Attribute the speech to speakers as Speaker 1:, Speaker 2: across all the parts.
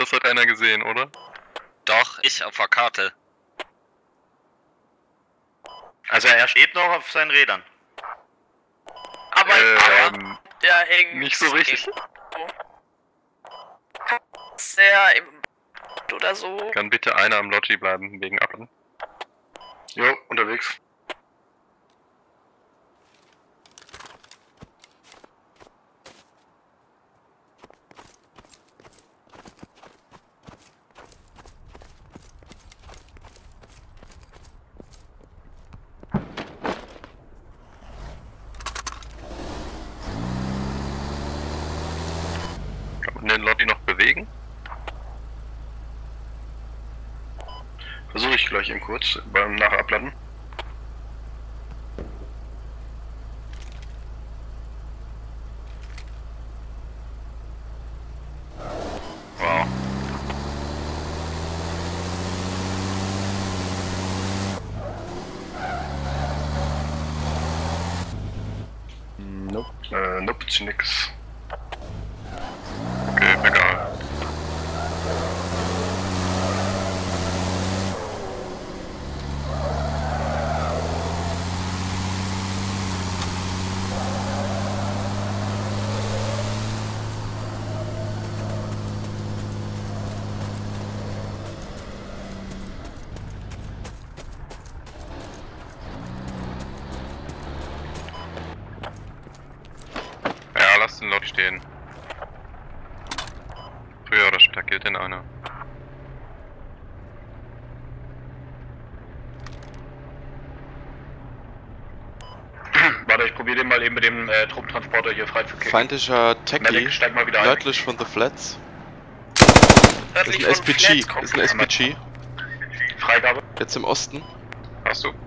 Speaker 1: Das hat einer gesehen, oder?
Speaker 2: Doch, ich auf der Karte.
Speaker 3: Also er steht noch auf seinen Rädern.
Speaker 4: Aber der hängt
Speaker 1: nicht so richtig.
Speaker 4: Sehr im oder so.
Speaker 1: Kann bitte einer am Loggi bleiben, wegen Appen?
Speaker 3: Jo, unterwegs.
Speaker 1: Kann man den Lobby noch bewegen?
Speaker 3: Versuche ich gleich eben kurz beim Nachabladen. Wow. Nope. Nope, ist nix.
Speaker 1: Okay, egal. Ja, lass den Lobby stehen. Früher oder später killt den einer.
Speaker 3: Warte, ich probiere den mal eben mit dem Truppentransporter hier frei zu kicken.
Speaker 5: Feindlicher Techie,
Speaker 3: Medic, steig mal wieder ein.
Speaker 5: nördlich von The Flats. Das
Speaker 4: Nördlich
Speaker 5: ist ein
Speaker 4: von
Speaker 5: SPG,
Speaker 4: Flats
Speaker 5: das
Speaker 4: kommt
Speaker 5: ist ein SPG.
Speaker 3: Freigabe.
Speaker 5: Jetzt im Osten.
Speaker 1: Hast du?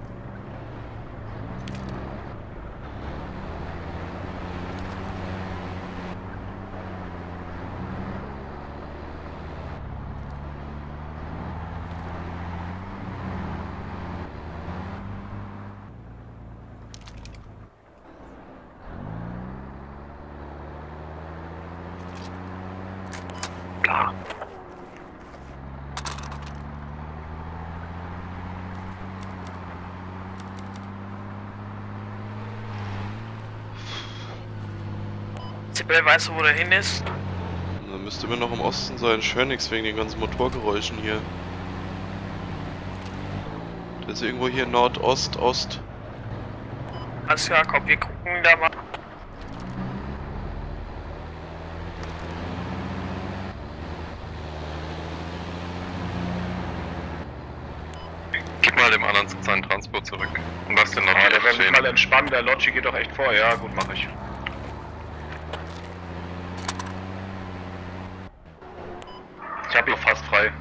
Speaker 3: Klar.
Speaker 4: Zippel, weißt du, wo der hin ist?
Speaker 5: Dann müsste mir noch im Osten sein. Ich höre nichts wegen den ganzen Motorgeräuschen hier. Der ist irgendwo hier Nordost, Ost.
Speaker 4: Alles klar, komm, wir gucken da mal.
Speaker 1: Gib mal dem anderen seinen Transport zurück. Und lass den Lobby
Speaker 3: Der wird sich
Speaker 1: stehen.
Speaker 3: mal entspannen, der Lodgy geht doch echt vor. Ja, gut, mache ich. Ich hab ihn fast frei.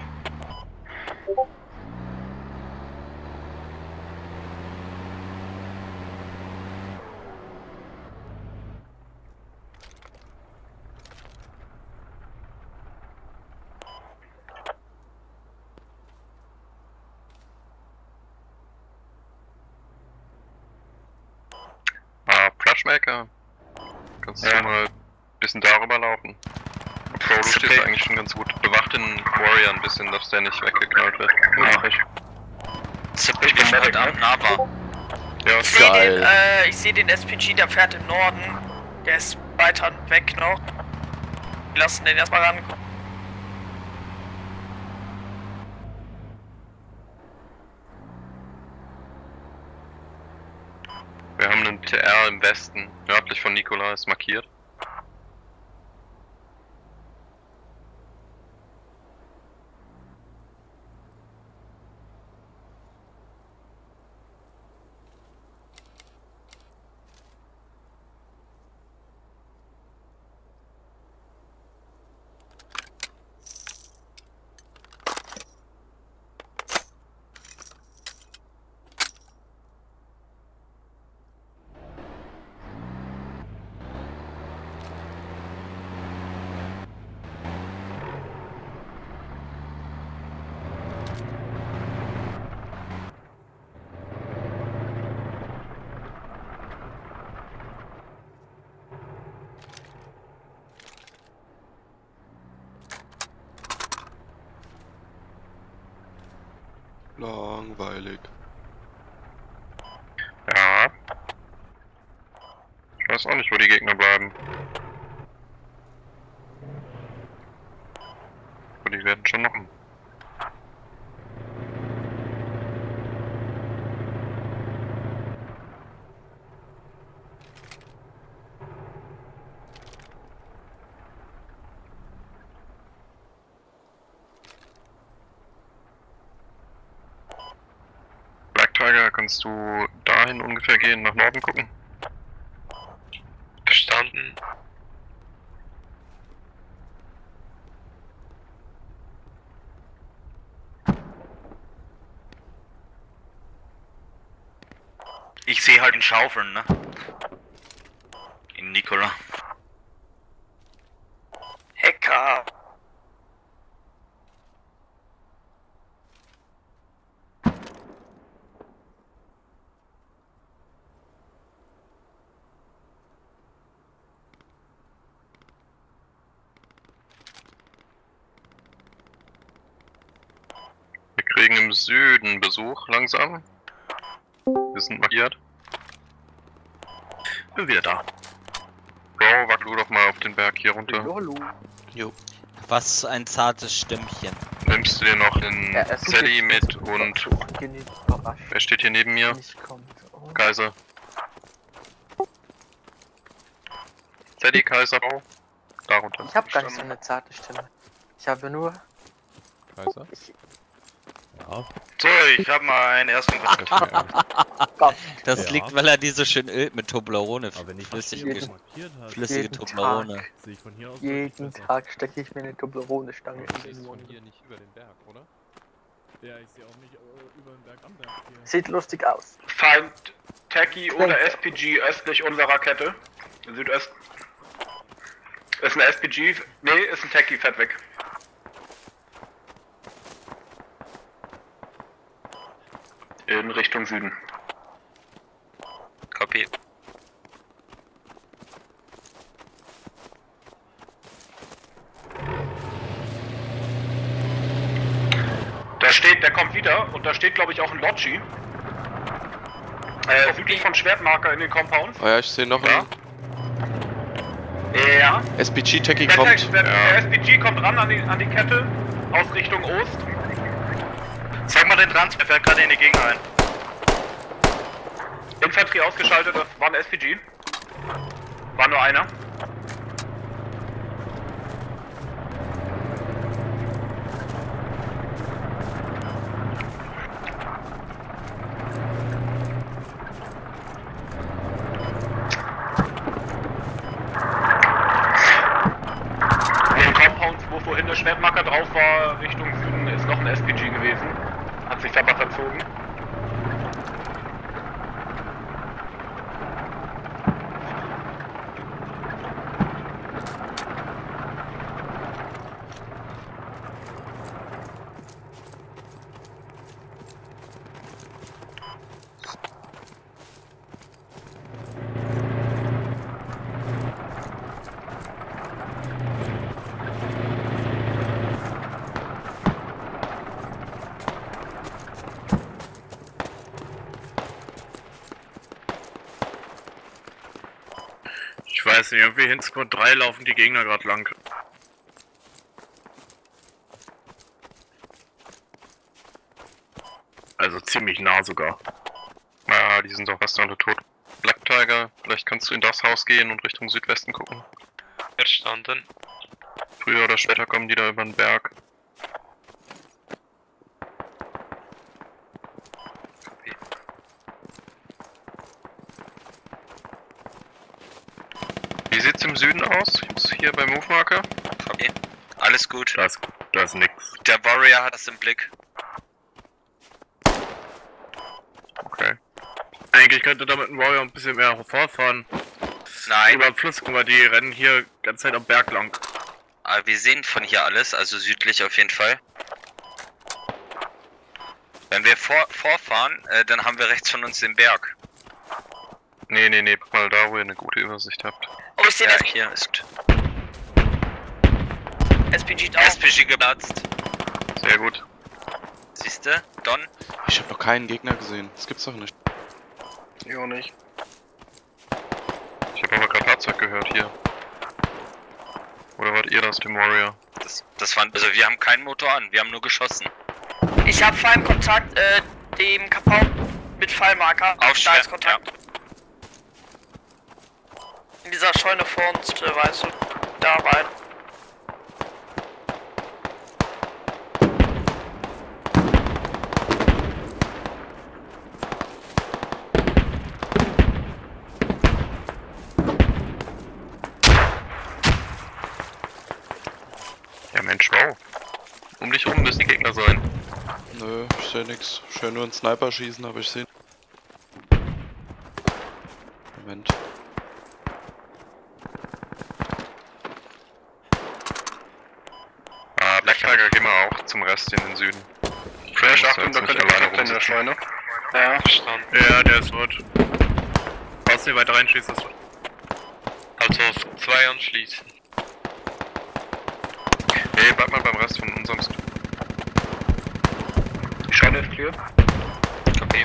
Speaker 1: Flashmaker. Kannst du
Speaker 3: Ja.
Speaker 1: mal ein bisschen darüber laufen? Bro, du stehst eigentlich schon ganz gut. Bewacht den Warrior ein bisschen, dass der nicht weggeknallt wird.
Speaker 3: Mach ich.
Speaker 2: Zippel
Speaker 3: Ich bin
Speaker 2: befreit
Speaker 3: Medic,
Speaker 2: am
Speaker 3: ne?
Speaker 2: Nava.
Speaker 1: Ja,
Speaker 4: Ich sehe den SPG, der fährt im Norden. Der ist weiter weg noch. Wir lassen den erstmal rankommen.
Speaker 1: wir haben einen TR im Westen, nördlich von Nikola, ist markiert.
Speaker 5: Langweilig.
Speaker 1: Ja. Ich weiß auch nicht, wo die Gegner bleiben. Aber die werden schon noch. Black Tiger, kannst du dahin ungefähr gehen, nach Norden gucken?
Speaker 2: Verstanden. Ich sehe halt in Schaufeln, ne? In Nikola.
Speaker 4: Hacker.
Speaker 1: Wir kriegen im Süden Besuch langsam. Wir sind markiert.
Speaker 2: Bin wieder da.
Speaker 1: Bro, wackel du doch mal auf den Berg hier runter.
Speaker 5: Jo.
Speaker 6: Was ein zartes Stimmchen.
Speaker 1: Nimmst du dir noch den Sally mit und wer steht hier neben mir? Kaiser. Sally, Kaiser, Bro. Darunter.
Speaker 7: Ich habe gar nicht so eine zarte Stimme. Ich habe nur...
Speaker 8: Kaiser? Ja.
Speaker 2: So, ich habe mal einen ersten Kontakt.
Speaker 6: Das
Speaker 8: Ja.
Speaker 6: liegt, weil er die so schön ölt mit Toblerone.
Speaker 8: Aber wenn ich
Speaker 6: Flüssige,
Speaker 8: das markiert habe,
Speaker 6: flüssige
Speaker 7: jeden
Speaker 6: Toblerone.
Speaker 7: Tag.
Speaker 8: sehe ich von hier aus
Speaker 7: Jeden
Speaker 8: deutlich besser.
Speaker 7: Tag stecke ich mir eine Toblerone-Stange
Speaker 8: Aber
Speaker 7: in
Speaker 8: du
Speaker 7: den
Speaker 8: siehst von
Speaker 7: Mund.
Speaker 8: hier nicht über den Berg, oder? Ja, ich sehe auch nicht über den Berg am Berg hier.
Speaker 7: Sieht lustig aus.
Speaker 3: Feind Techie oder SPG östlich unserer Kette. Südöst. Ist ein SPG. Nee, ist ein Techie, fährt weg. In Richtung Süden.
Speaker 2: Copy.
Speaker 3: Der kommt wieder und da steht glaube ich auch ein Lodgy. Südlich von Schwertmarker in den Compounds.
Speaker 5: Oh ja, ich sehe noch
Speaker 3: Ja.
Speaker 5: einen.
Speaker 3: Ja.
Speaker 5: SPG-Techie
Speaker 3: Der,
Speaker 5: kommt.
Speaker 3: der SPG kommt ran an die Kette aus Richtung Ost.
Speaker 2: Sag mal den Trans, er fährt gerade in die Gegend ein.
Speaker 3: Infanterie ausgeschaltet, das war ein SPG. War nur einer. In den Compounds, wo vorhin der Schwertmarker drauf war, Richtung Süden, ist noch ein SPG gewesen. Hat sich aber verzogen.
Speaker 9: Ich weiß nicht, irgendwie hin Squad 3 laufen die Gegner gerade lang. Also ziemlich nah sogar.
Speaker 1: Ah, die sind doch fast alle tot. Black Tiger, vielleicht kannst du in das Haus gehen und Richtung Südwesten gucken.
Speaker 2: Verstanden.
Speaker 1: Früher oder später kommen die da über den Berg. Wie sieht's im Süden aus? Jetzt hier beim Move Marker?
Speaker 2: Copy. Alles gut.
Speaker 9: Da ist nix.
Speaker 2: Der Warrior hat es im Blick.
Speaker 1: Okay.
Speaker 9: Eigentlich könnte da mit dem Warrior ein bisschen mehr vorfahren.
Speaker 2: Nein,
Speaker 9: Über den Fluss, guck mal, die rennen hier die ganze Zeit am Berg lang.
Speaker 2: aber wir sehen von hier alles, also südlich auf jeden Fall. Wenn wir vorfahren, dann haben wir rechts von uns den Berg.
Speaker 1: Nee, guck mal da, wo ihr eine gute Übersicht habt.
Speaker 4: Oh, ich sehe
Speaker 2: Ja,
Speaker 4: das
Speaker 2: hier ist
Speaker 4: SPG da.
Speaker 2: SPG geplatzt.
Speaker 1: Sehr gut.
Speaker 2: Siehste, Don?
Speaker 5: Ich habe noch keinen Gegner gesehen. Das gibt's doch nicht.
Speaker 1: Ich auch nicht. Ich habe aber gerade Fahrzeug gehört hier. Oder wart ihr das, dem Warrior?
Speaker 2: Das waren, also wir haben keinen Motor an, wir haben nur geschossen.
Speaker 4: Ich habe Feindkontakt, dem Kapau mit Fallmarker.
Speaker 2: Aufschwer,
Speaker 4: Da ist Kontakt. In dieser Scheune vor uns, weißt du, da rein.
Speaker 1: Ja Mensch, wow. Um dich rum müssen die Gegner sein.
Speaker 5: Nö, ich seh nix. Schön nur einen Sniper schießen, aber ich seh. Moment.
Speaker 1: Ah, Black Tiger, geh mal auch zum Rest in den Süden.
Speaker 3: Fresh,
Speaker 1: muss
Speaker 3: Achtung,
Speaker 1: jetzt
Speaker 3: da
Speaker 1: nicht
Speaker 3: könnte
Speaker 1: alleine
Speaker 3: Kontakt in der
Speaker 1: rumsitzen.
Speaker 3: Scheune. Ja.
Speaker 9: Verstanden. Ja, der ist rot. Brauchst du nicht weiter reinschießen, ist rot.
Speaker 1: Also auf 2 anschließen. Nee, bleib mal beim Rest von unserem Süden.
Speaker 3: Die Scheune ist clear.
Speaker 1: Okay.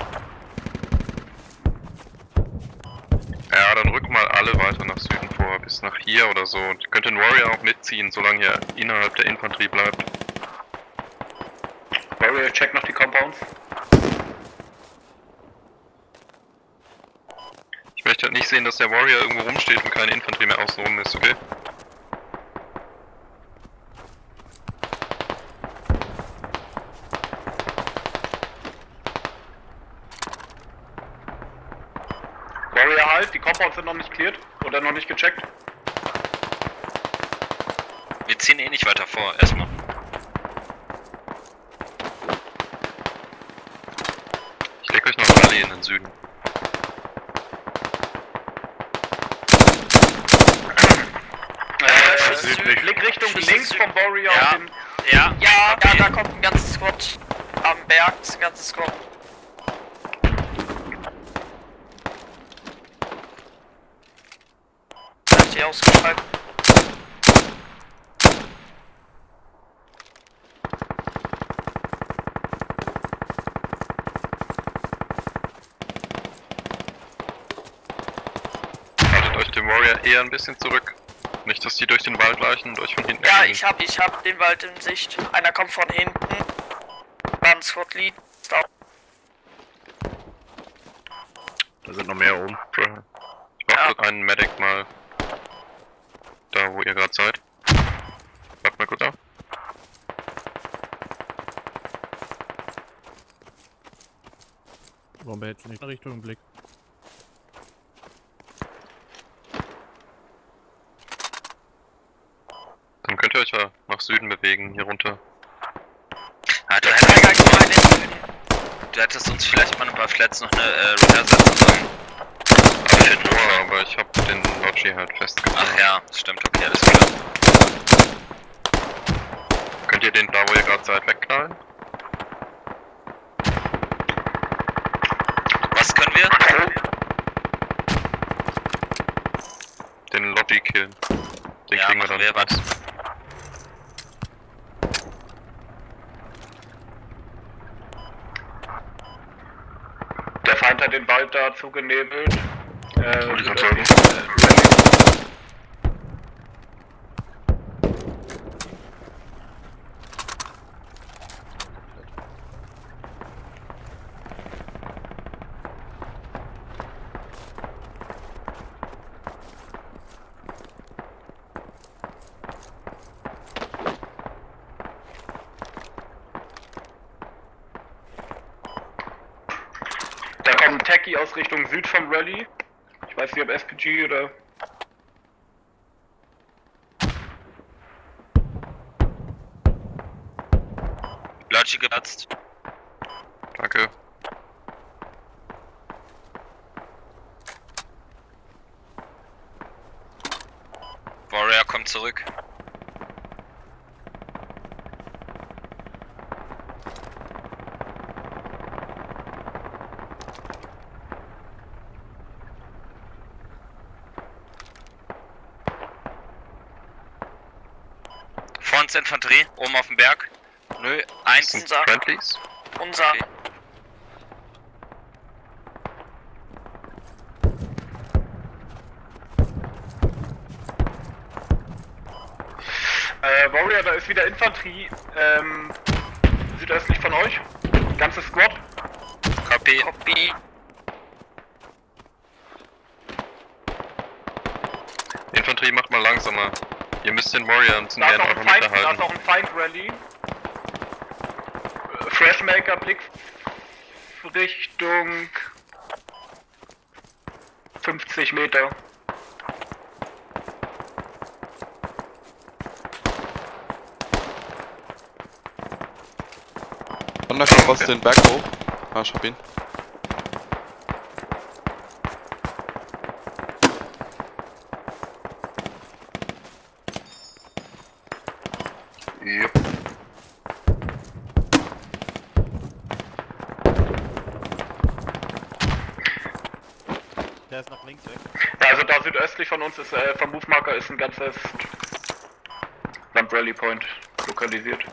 Speaker 1: Ja, dann rück mal alle weiter nach Süden vor, bis nach hier oder so. Und ihr könnt den Warrior auch mitziehen, solange ihr innerhalb der Infanterie bleibt.
Speaker 3: Warrior, check noch die Compounds.
Speaker 1: Ich möchte halt nicht sehen, dass der Warrior irgendwo rumsteht und keine Infanterie mehr außen rum ist, okay?
Speaker 3: Warrior halt, die Compounds sind noch nicht cleared oder noch nicht gecheckt.
Speaker 2: Wir ziehen eh nicht weiter vor, erstmal.
Speaker 1: Ich leg euch noch alle in den Süden.
Speaker 3: Blickrichtung
Speaker 4: Schießen
Speaker 3: links
Speaker 4: Süden.
Speaker 3: vom Warrior
Speaker 2: Ja.
Speaker 3: auf den...
Speaker 2: Ja,
Speaker 4: Ja,
Speaker 2: okay.
Speaker 4: da kommt ein ganzes Squad am Berg, ist ein ganzes Squad. Seid ihr ausgeschaltet?
Speaker 1: Haltet euch dem Warrior eher ein bisschen zurück. Nicht, dass die durch den Wald leichen und euch von hinten
Speaker 4: Ja,
Speaker 1: erkennen.
Speaker 4: ich hab den Wald in Sicht. Einer kommt von hinten. Dann Squad Lead. Stop.
Speaker 9: Da sind noch mehr oben.
Speaker 1: Ich mach dort einen Medic mal da, wo ihr gerade seid. Bleibt mal kurz auf.
Speaker 8: Warum behältst du nicht Richtung Blick?
Speaker 1: Dann könnt ihr euch ja nach Süden bewegen, hier runter.
Speaker 2: Ah,
Speaker 4: Der Tiger geht rein in den Süden.
Speaker 2: du hättest uns vielleicht mal bei Flats noch eine Repair setzen sollen.
Speaker 1: Aber für nur, aber ich hab den Logi halt festgemacht.
Speaker 2: Ach ja, stimmt, okay, alles klar.
Speaker 1: Könnt ihr den da, wo ihr gerade seid, wegknallen?
Speaker 2: Was können wir?
Speaker 1: Den Logi killen. Den
Speaker 2: Ja,
Speaker 1: kriegen wir
Speaker 2: machen
Speaker 1: dann.
Speaker 2: wir, warte.
Speaker 3: Der Feind hat den Wald da zugenebelt.
Speaker 1: Wollte ich grad sagen.
Speaker 3: Da kommt ein Techie aus Richtung Süd vom Rally. Ich weiß nicht, ob SPG oder...
Speaker 2: Logi geplatzt.
Speaker 1: Danke.
Speaker 2: Warrior kommt zurück. Vor uns Infanterie, oben auf dem Berg. Nö, eins.
Speaker 1: Sind
Speaker 4: Sag.
Speaker 1: Friendlies?
Speaker 4: Unser.
Speaker 3: Warrior, da ist wieder Infanterie, südöstlich von euch. Ganzes Squad.
Speaker 2: Copy.
Speaker 4: Copy.
Speaker 1: Infanterie, macht mal langsamer. Ihr müsst den Warrior ein bisschen
Speaker 3: Da
Speaker 1: mehr
Speaker 3: ist
Speaker 1: in
Speaker 3: auch
Speaker 1: eurer
Speaker 3: ein Feind,
Speaker 1: Mitte
Speaker 3: da ist
Speaker 1: halten.
Speaker 3: auch ein Feind-Rally. Freshmaker, Blick Richtung 50 Meter.
Speaker 5: Thunder kommt fast den Berg hoch. Ah, ich hab ihn.
Speaker 1: Yep.
Speaker 8: Der ist nach links weg.
Speaker 3: Ja, also da südöstlich von uns ist, vom Move-Marker ist ein ganzes Rally Point lokalisiert.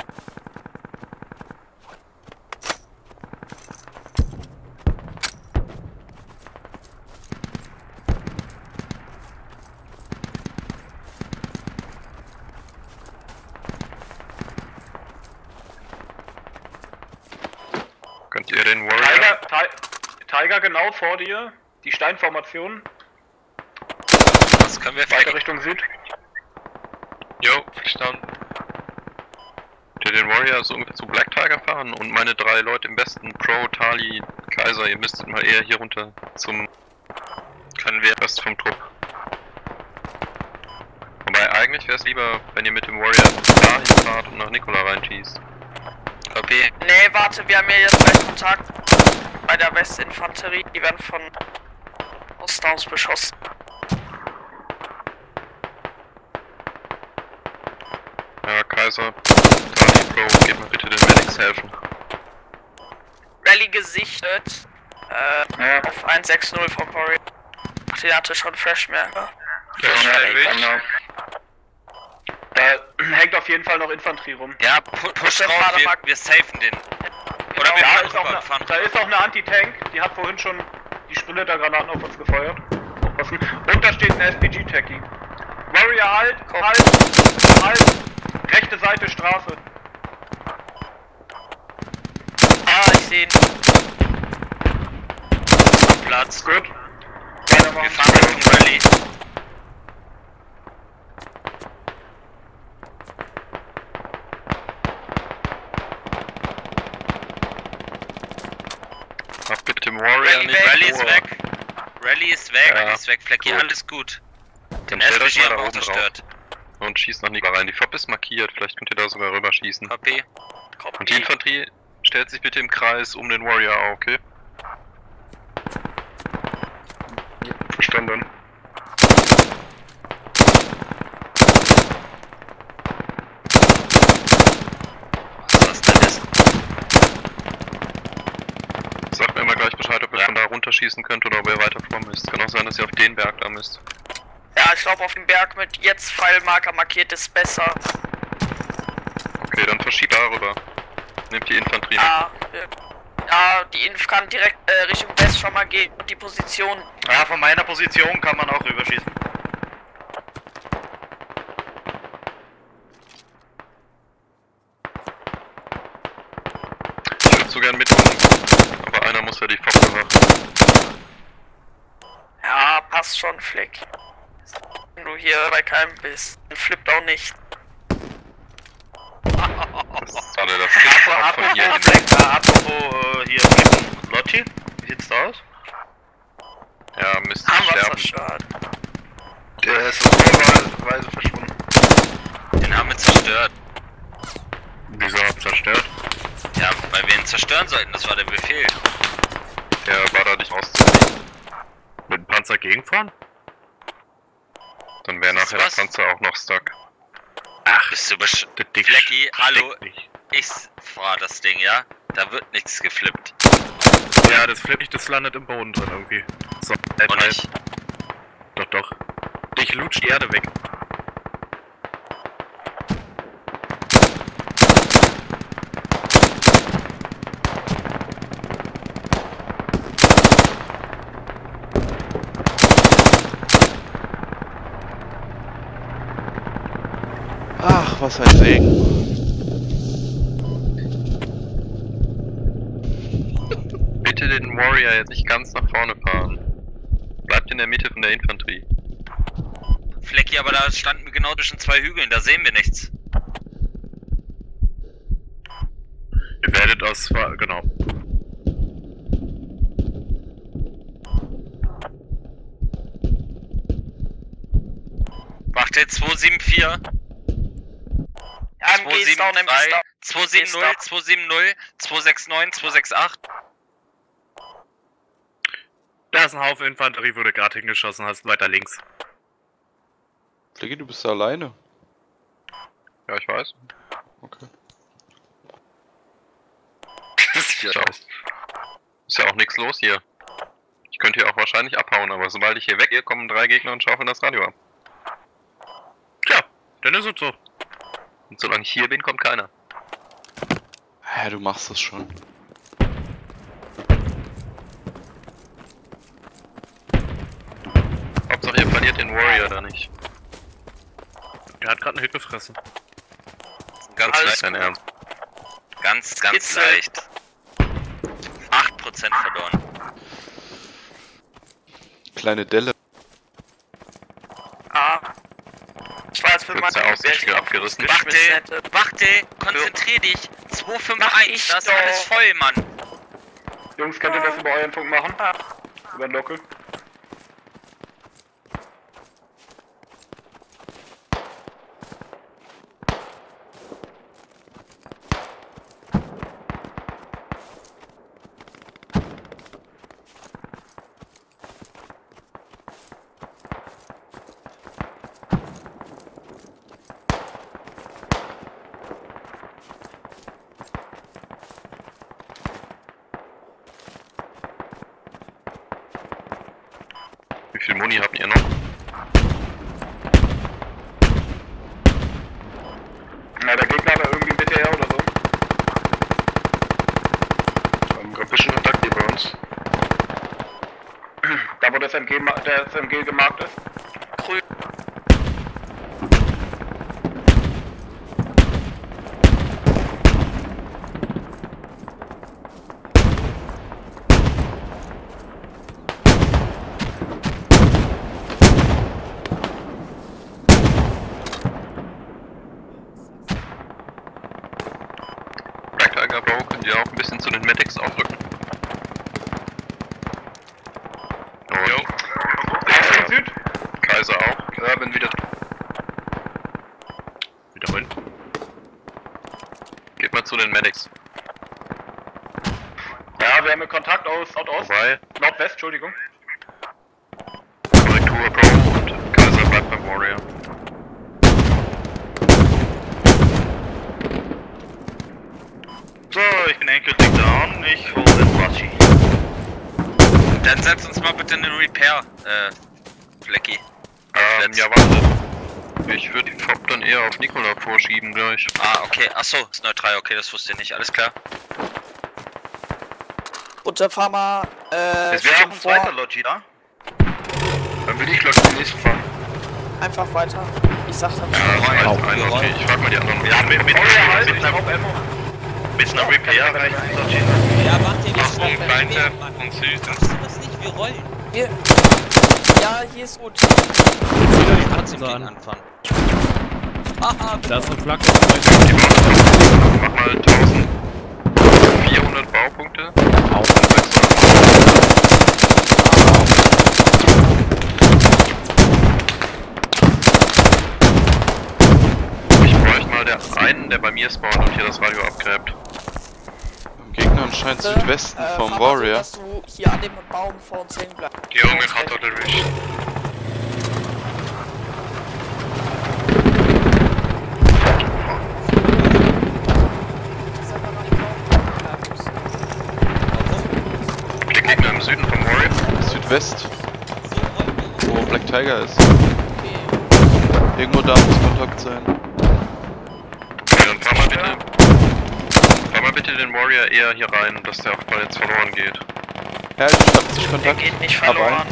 Speaker 1: Könnt ihr den Warrior...
Speaker 3: Tiger genau vor dir, die Steinformation,
Speaker 2: Das können wir
Speaker 3: weiter
Speaker 2: flecken.
Speaker 3: Richtung Süd.
Speaker 1: Jo, verstanden. Könnt ihr den Warrior so ungefähr zu Black Tiger fahren und meine 3 Leute im Westen, Pro, Tali, Kaiser, ihr müsstet mal eher hier runter zum... Können wir Rest vom Trupp. Wobei eigentlich wäre es lieber, wenn ihr mit dem Warrior dahin fahrt und nach Nikola reinschießt.
Speaker 2: Copy.
Speaker 4: Nee, warte, wir haben ja jetzt gleich Kontakt bei der Westinfanterie. Die werden von Osten aus beschossen.
Speaker 1: Ja, Kaiser, Tali, Pro, geht mal bitte den Medics helfen.
Speaker 4: Rally gesichtet. Auf 160 vom Warrior. Den hatte schon Freshmaker.
Speaker 3: Da hängt auf jeden Fall noch Infanterie rum.
Speaker 2: Ja, push
Speaker 4: Das
Speaker 2: raus,
Speaker 4: war der
Speaker 2: wir,
Speaker 4: Mark-
Speaker 2: wir safen den. Oder
Speaker 3: Genau,
Speaker 2: wir
Speaker 3: da,
Speaker 2: fahren
Speaker 3: ist auch
Speaker 2: rüber, fahren
Speaker 3: da ist auch eine Anti-Tank, die hat vorhin schon die Splittergranaten auf uns gefeuert. Aufpassen. Und da steht ein SPG-Techie. Warrior, halt! Rechte Seite Straße.
Speaker 4: Ah, ich sehe ihn.
Speaker 2: Platz.
Speaker 3: Gut.
Speaker 2: Wir
Speaker 3: Weitermachen.
Speaker 2: fahren Richtung Rally.
Speaker 1: Macht bitte dem Warrior nicht
Speaker 2: Rally ist
Speaker 1: vor.
Speaker 2: weg. Rally ist weg,
Speaker 1: Ja,
Speaker 2: Rally ist weg. Flecki,
Speaker 1: gut.
Speaker 2: alles gut. Den
Speaker 1: Dann stellt euch
Speaker 2: SPG
Speaker 1: mal
Speaker 2: haben
Speaker 1: da
Speaker 2: wir auch
Speaker 1: oben
Speaker 2: zerstört.
Speaker 1: Und schießt nach Nikola rein. Die FOB ist markiert, vielleicht könnt ihr da sogar rüberschießen.
Speaker 2: Copy.
Speaker 1: Und die Infanterie stellt sich bitte im Kreis um den Warrior auf, okay? Verstanden.
Speaker 2: Was das denn ist?
Speaker 1: Sagt mir mal gleich Bescheid, ob ihr von da runterschießen könnt oder ob ihr weiter vor müsst. Kann auch sein, dass ihr auf den Berg da müsst.
Speaker 4: Ja, ich glaube auf dem Berg mit jetzt Pfeilmarker markiert ist besser.
Speaker 1: Okay, dann verschiebt darüber. Nehmt die Infanterie mit.
Speaker 4: Ja, die Inf kann direkt Richtung West schon mal gehen und die Position.
Speaker 2: Ja, von meiner Position kann man auch rüberschießen.
Speaker 1: Ich würde so gern mitmachen, aber einer muss ja die FOB bewachen.
Speaker 4: Ja, passt schon, Fleck. Wenn du hier bei keinem bist, dann flippt auch nicht.
Speaker 1: Das ist gerade das Kind von hier.
Speaker 2: Apropos hier Flecken. Lotti, wie sieht's da aus?
Speaker 1: Ja, müsst
Speaker 4: Haben wir
Speaker 1: sterben.
Speaker 4: zerstört.
Speaker 2: Der ist weise verschwunden. Den haben wir zerstört.
Speaker 1: Wieso habt ihr zerstört?
Speaker 2: Ja, weil wir ihn zerstören sollten, das war der Befehl.
Speaker 1: Der war da nicht auszuziehen.
Speaker 9: Mit dem Panzer gegenfahren?
Speaker 1: Dann wäre nachher der
Speaker 2: Was?
Speaker 1: Panzer auch noch stuck.
Speaker 2: Ach, bist du Flecki, hallo,
Speaker 9: Nicht.
Speaker 2: ich fahr das Ding, ja? Da wird nichts geflippt.
Speaker 9: Ja, das flipp ich, das landet im Boden drin irgendwie. So,
Speaker 2: Und nicht.
Speaker 9: Doch, doch. Ich lutsch die Erde weg.
Speaker 5: was ein Segen.
Speaker 1: Bitte den Warrior jetzt nicht ganz nach vorne fahren. Bleibt in der Mitte von der Infanterie.
Speaker 6: Flecki, aber da standen wir genau zwischen zwei Hügeln, da sehen wir nichts.
Speaker 9: Ihr werdet aus... genau.
Speaker 6: Macht der 274.
Speaker 4: Ja, im G-Down, im
Speaker 6: 270, 270, 269, 268.
Speaker 9: Da ist ein Haufen Infanterie, wo du gerade hingeschossen hast, weiter links.
Speaker 5: Flecki, du bist da alleine.
Speaker 1: Ja, ich weiß.
Speaker 5: Okay.
Speaker 1: Ist ja auch nichts los hier. Ich könnte hier auch wahrscheinlich abhauen, aber sobald ich hier weggehe, kommen 3 Gegner und schaufeln das Radio ab.
Speaker 9: Tja, dann ist es so.
Speaker 1: Und solange ich hier bin, kommt keiner.
Speaker 5: Ja, du machst das schon.
Speaker 1: Hauptsache ihr verliert den Warrior da nicht.
Speaker 9: Der hat gerade einen Hit gefressen.
Speaker 6: Ganz
Speaker 1: Das ist
Speaker 6: leicht.
Speaker 1: dein Ernst.
Speaker 6: Ganz leicht. 8% verloren.
Speaker 5: Kleine Delle.
Speaker 4: Ah. Ich war jetzt für
Speaker 1: Wird's
Speaker 4: meine
Speaker 1: der Außenspiel abgerissen?
Speaker 6: Warte, konzentrier dich. 251, das ist alles voll, Mann.
Speaker 3: Jungs, könnt ihr das über euren Funk machen? Über den Local?
Speaker 1: Wie viel Muni habt ihr noch?
Speaker 3: Na, der Gegner war irgendwie ein BTR oder so.
Speaker 1: Haben gerade ein bisschen Kontakt hier bei uns.
Speaker 3: Da wo das MG gemarkt ist.
Speaker 4: Grün.
Speaker 1: Black Tiger Bro, könnt ihr auch ein bisschen zu den Medics aufrücken? Und
Speaker 3: Süd?
Speaker 1: Kaiser auch. Ja, bin wieder.
Speaker 9: Wiederholen.
Speaker 1: Geht mal zu den Medics.
Speaker 3: Ja, wir haben Kontakt aus Nordost.
Speaker 1: Vorbei.
Speaker 3: Nordwest, Entschuldigung.
Speaker 1: Korrektur Bro und Kaiser bleibt beim Warrior.
Speaker 2: So, ich bin endgültig down. Ich hole den Wachi.
Speaker 6: Dann setz uns mal bitte eine Repair, Flecki.
Speaker 1: Ja, warte. Ich würde die FOB dann eher auf Nikola vorschieben gleich.
Speaker 6: Ah, okay. Achso, ist neutral, okay, das wusste ich nicht. Alles klar.
Speaker 4: Fahr mal,
Speaker 2: Es wird auch ein zweiter Logi da.
Speaker 1: Dann will ich gleich den nächsten fahren.
Speaker 4: einfach weiter. Ich sag dann
Speaker 1: Ja, das reicht einer. Okay, ich frag mal die anderen.
Speaker 2: Ja, mit
Speaker 3: Ich brauch Ammo.
Speaker 2: einer Repair reicht ein Logi.
Speaker 6: Ja, macht ihr das
Speaker 1: Achtung, Feinde
Speaker 6: von Süden. Machst du das nicht? Wir rollen.
Speaker 4: Hier. Ja, hier ist gut.
Speaker 6: Trotzdem gegen anfangen. Haha,
Speaker 8: Da ist eine Flagge.
Speaker 1: Mach mal 1400 Baupunkte. Und 600. Ich bräuchte mal einen, der bei mir spawnt und hier das Radio abgräbt.
Speaker 5: Am Gegner anscheinend Südwesten vom
Speaker 4: fahr mal
Speaker 5: Warrior.
Speaker 4: So, dass du hier an dem Baum vor uns hängen bleibst.
Speaker 1: Jo, mir hat dort erwischt. Der Gegner im Süden vom Warrior.
Speaker 5: Südwest. Wo Black Tiger ist. Irgendwo da muss Kontakt sein.
Speaker 1: Okay, dann fahr mal bitte den Warrior eher hier rein, dass der auch mal jetzt verloren geht.
Speaker 5: Ja, ich hab sich
Speaker 4: Der
Speaker 5: Kontakt.
Speaker 4: geht nicht
Speaker 5: Aber
Speaker 4: verloren.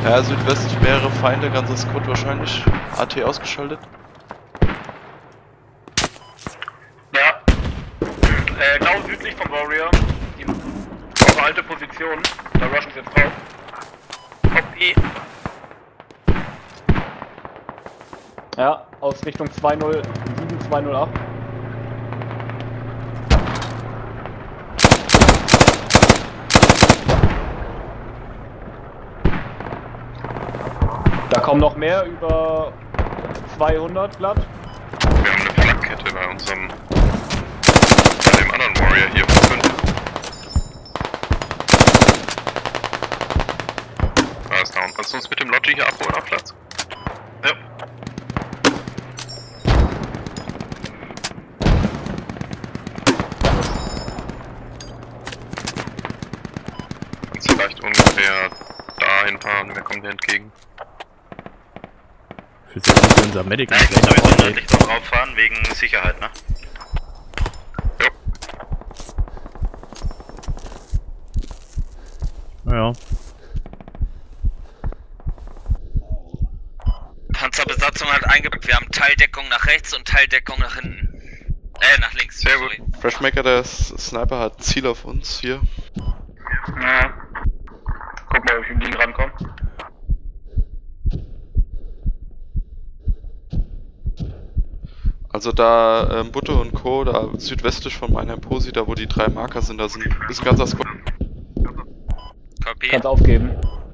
Speaker 5: Ja, südwestlich mehrere Feinde, ganzer Squad wahrscheinlich. AT ausgeschaltet.
Speaker 3: Ja. Genau südlich vom Warrior. Eure alte Position. Da rushen sie jetzt drauf.
Speaker 4: Copy.
Speaker 10: Ja, aus Richtung 207-208. Da kommen noch mehr, über 200 glatt.
Speaker 1: Wir haben eine Flaggkette bei unserem... bei dem anderen Warrior hier auf 5. Da ist down. Kannst du uns mit dem Logi hier abholen auf Platz? Ja. Kannst vielleicht ungefähr dahin fahren, wir kommen dir entgegen.
Speaker 8: Für sich nicht unser Medic.
Speaker 2: Nein, ich muss sowieso nördlich noch rauffahren, wegen Sicherheit, ne?
Speaker 8: Ja.
Speaker 6: Panzerbesatzung hat eingepackt. Wir haben Teildeckung nach rechts und Teildeckung nach hinten. Nach links.
Speaker 1: Sehr gut.
Speaker 5: Freshmaker, der Sniper, hat ein Ziel auf uns hier.
Speaker 3: Ja. Guck mal, ob ich im Liegen rankomme.
Speaker 5: Also da Butte und Co., da südwestlich von meinem Posi, da wo die 3 Marker sind, da ist ein ganzer Squad.
Speaker 6: Copy.
Speaker 10: Kannst aufgeben.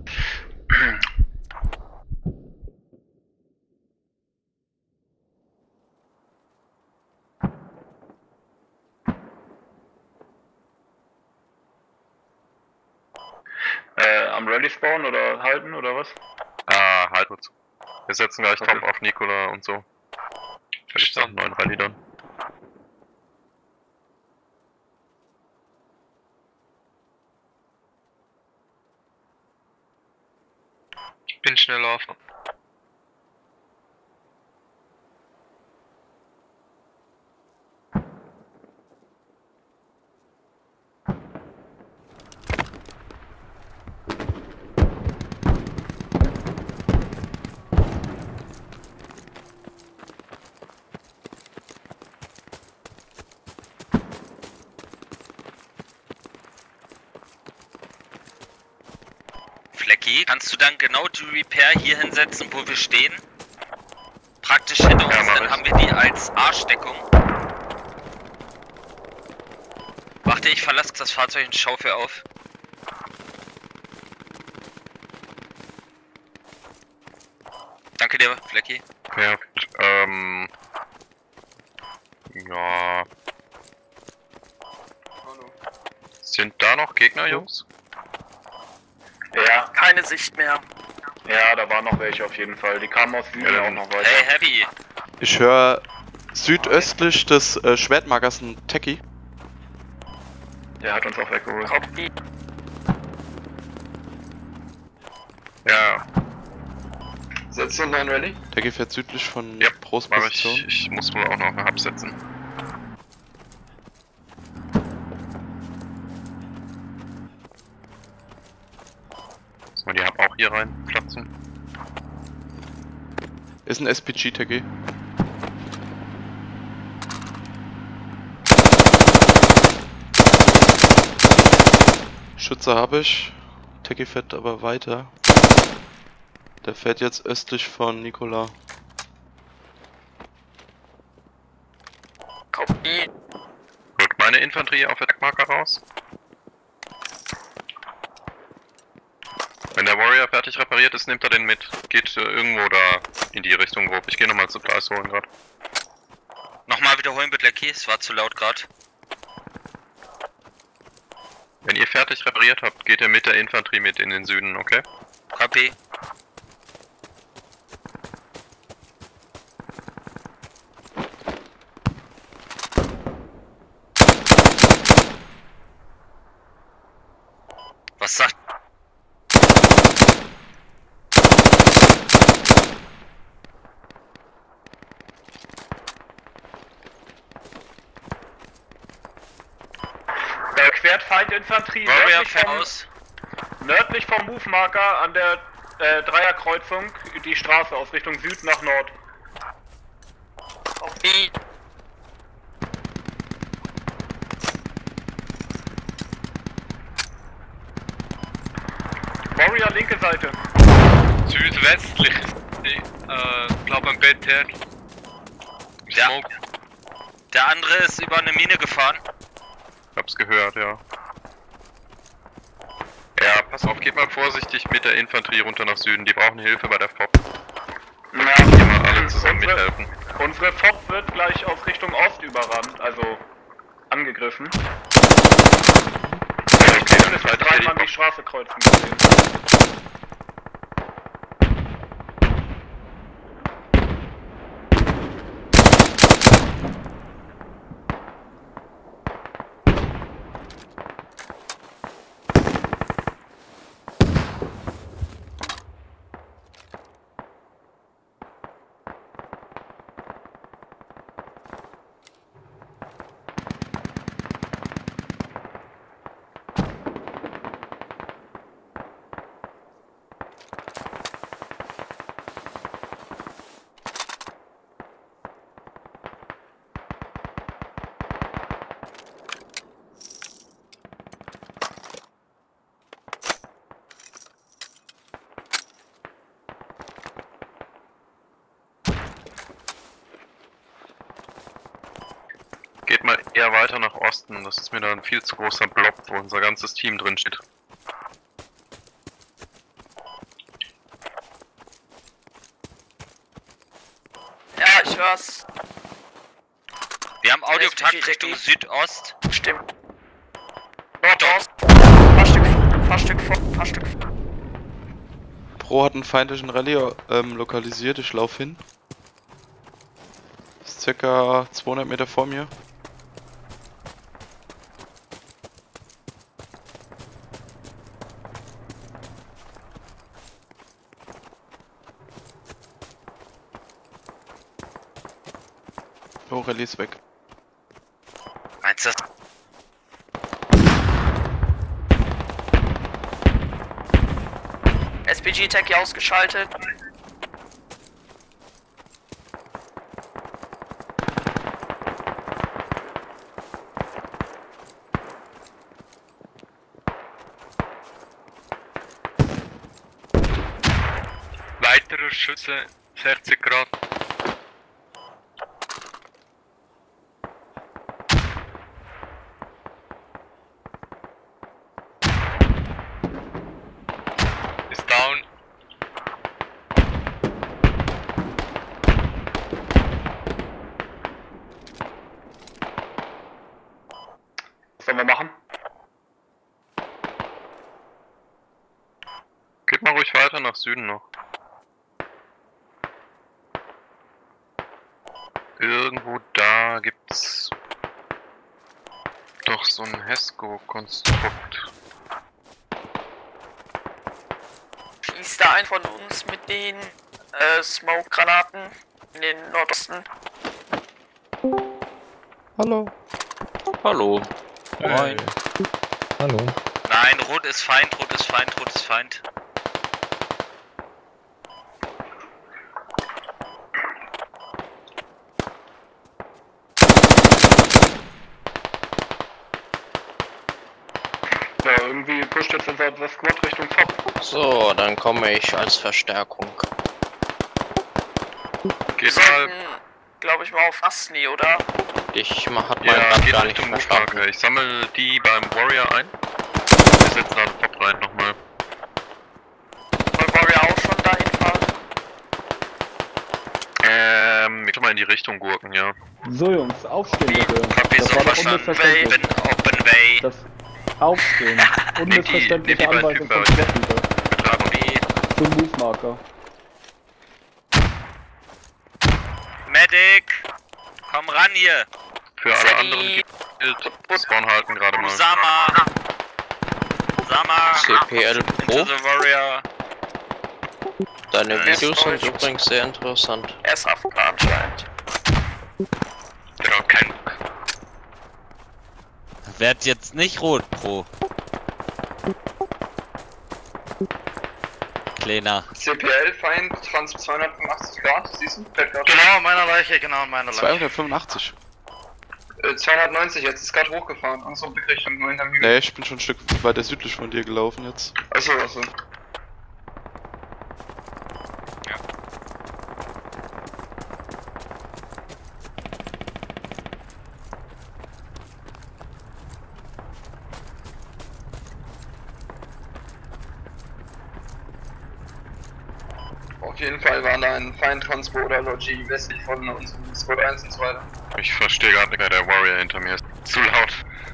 Speaker 3: Am Rally spawnen oder halten oder was?
Speaker 1: Halt gut. Wir setzen gleich Top auf Nikola und so. Vielleicht auch einen neuen Rallye dann.
Speaker 2: Bin schnell laufen.
Speaker 6: Flecky, kannst du dann genau die Repair hier hinsetzen, wo wir stehen? Praktisch hinter uns, dann haben wir die als Arschdeckung. Warte, ich verlasse das Fahrzeug und schaufel auf. Danke dir, Flecky.
Speaker 1: Perfekt. Ja. Sind da noch Gegner, Jungs?
Speaker 3: Ja.
Speaker 4: Keine Sicht mehr.
Speaker 3: Ja, da waren noch welche auf jeden Fall. Die kamen aus Süden auch noch weiter.
Speaker 6: Hey, Heavy.
Speaker 5: Ich höre südöstlich des Schwertmarkers ein Techie.
Speaker 3: Der hat uns auch weggeholt.
Speaker 4: Copy.
Speaker 1: Ja.
Speaker 3: Setzt du in dein Rally?
Speaker 5: Techie fährt südlich von
Speaker 1: Ja,
Speaker 5: Prost
Speaker 1: aber
Speaker 5: Position.
Speaker 1: ich muss wohl auch noch eine Hub setzen. Muss man die Hub auch hier rein platzen?
Speaker 5: Ist ein SPG, Techie. Schütze habe ich. Techie fährt aber weiter. Der fährt jetzt östlich von Nikola.
Speaker 4: Copy.
Speaker 1: Rückt meine Infanterie auf Attackmarker raus. Wenn der Warrior fertig repariert ist, nimmt er den mit. Geht irgendwo da in die Richtung grob. Ich gehe nochmal Supplies holen gerade.
Speaker 6: Nochmal wiederholen bitte, Lecky, es war zu laut gerade.
Speaker 1: Wenn ihr fertig repariert habt, geht ihr mit der Infanterie mit in den Süden, okay?
Speaker 6: Copy. Was sagt...
Speaker 3: Quert Feindinfanterie
Speaker 6: Warrior fährt aus.
Speaker 3: nördlich vom Move-Marker an der Dreierkreuzung, die Straße aus Richtung Süd nach Nord.
Speaker 4: Okay.
Speaker 3: Warrior, linke Seite.
Speaker 1: Südwestlich ist die, glaube am Bett her.
Speaker 6: Ja. Der andere ist über eine Mine gefahren.
Speaker 1: Ich hab's gehört, ja. Ja, pass auf, geht mal vorsichtig mit der Infanterie runter nach Süden. Die brauchen Hilfe bei der FOB.
Speaker 3: Ja,
Speaker 1: hier mal alle zusammen mithelfen.
Speaker 3: Unsere FOB wird gleich aus Richtung Ost überrannt, also angegriffen.
Speaker 1: Okay, dann ist halt
Speaker 3: dreimal die Straße kreuzen gesehen.
Speaker 1: Geht mal eher weiter nach Osten, das ist mir da ein viel zu großer Block, wo unser ganzes Team drin steht.
Speaker 4: Ja, ich hör's.
Speaker 6: Wir haben Audiokontakt Richtung Südost.
Speaker 4: Stimmt. Nordost. Fahrstück vor.
Speaker 5: Pro hat einen feindlichen Rallye lokalisiert, ich lauf hin. Ist circa 200 Meter vor mir. Oh, Rallye ist weg.
Speaker 6: Meinst du das?
Speaker 4: SPG-Tech ausgeschaltet.
Speaker 1: Weitere Schüsse, 60 Grad. Ist down.
Speaker 3: Was sollen wir machen?
Speaker 1: Geht mal ruhig weiter nach Süden noch. Irgendwo da gibt's doch so ein Hesco-Konstrukt.
Speaker 4: Schießt da ein von uns mit den Smoke-Granaten in den Nordosten.
Speaker 5: Hallo.
Speaker 6: Hallo.
Speaker 8: Moin. Hallo.
Speaker 6: Nein, rot ist Feind, rot ist Feind, rot ist Feind.
Speaker 3: Ja, irgendwie pusht jetzt unser Squad Richtung Top.
Speaker 11: So, dann komme ich als Verstärkung.
Speaker 1: Geht
Speaker 4: Wir
Speaker 1: mal,
Speaker 4: sollten, glaube ich, mal auf Asni, oder?
Speaker 11: Ich hat mein
Speaker 1: ja,
Speaker 11: Rad
Speaker 1: geht
Speaker 11: gar nicht
Speaker 1: Richtung
Speaker 11: verstanden.
Speaker 1: Mutmarke. Ich sammle die beim Warrior ein. Wir setzen da einen Pop rein nochmal.
Speaker 4: Wollen Warrior auch schon dahin fahren?
Speaker 1: Ich kann mal in die Richtung gurken, ja.
Speaker 10: So Jungs, aufstehen bitte.
Speaker 6: Hab ich
Speaker 10: Das
Speaker 6: so
Speaker 10: war doch
Speaker 6: verstanden.
Speaker 10: unmissverständlich.
Speaker 6: Open Way.
Speaker 10: Das Aufstehen. Unmissverständliche
Speaker 1: die beiden
Speaker 10: Anweisung
Speaker 1: Typen
Speaker 10: von
Speaker 1: bei euch.
Speaker 10: Squad-Leader. Zum Move-Marker.
Speaker 6: Medic! Komm ran hier!
Speaker 1: Für alle anderen gilt Spawn halten gerade mal.
Speaker 6: Usama! Usama!
Speaker 11: CPL Pro.
Speaker 6: Into the Warrior!
Speaker 11: Deine Videos sind übrigens sehr interessant.
Speaker 4: Er ist AFK anscheinend.
Speaker 1: Genau, kein.
Speaker 12: Werd jetzt nicht rot, Pro.
Speaker 11: Lena.
Speaker 3: CPL, Feind, Trans 285 Grad, siehst du?
Speaker 2: Genau, meiner Leiche, genau, meiner Leiche.
Speaker 5: 285.
Speaker 3: 290, jetzt ist gerade hochgefahren, an so eine Blickrichtung, nur hinterm Hügel.
Speaker 5: Nee, ich bin schon ein Stück weiter südlich von dir gelaufen jetzt.
Speaker 3: Achso, achso. Auf jeden Fall war da ein Feindtransport oder Logi westlich von unserem Squad 1 und so weiter.
Speaker 1: Ich verstehe gerade nicht mehr, der Warrior hinter mir ist zu laut.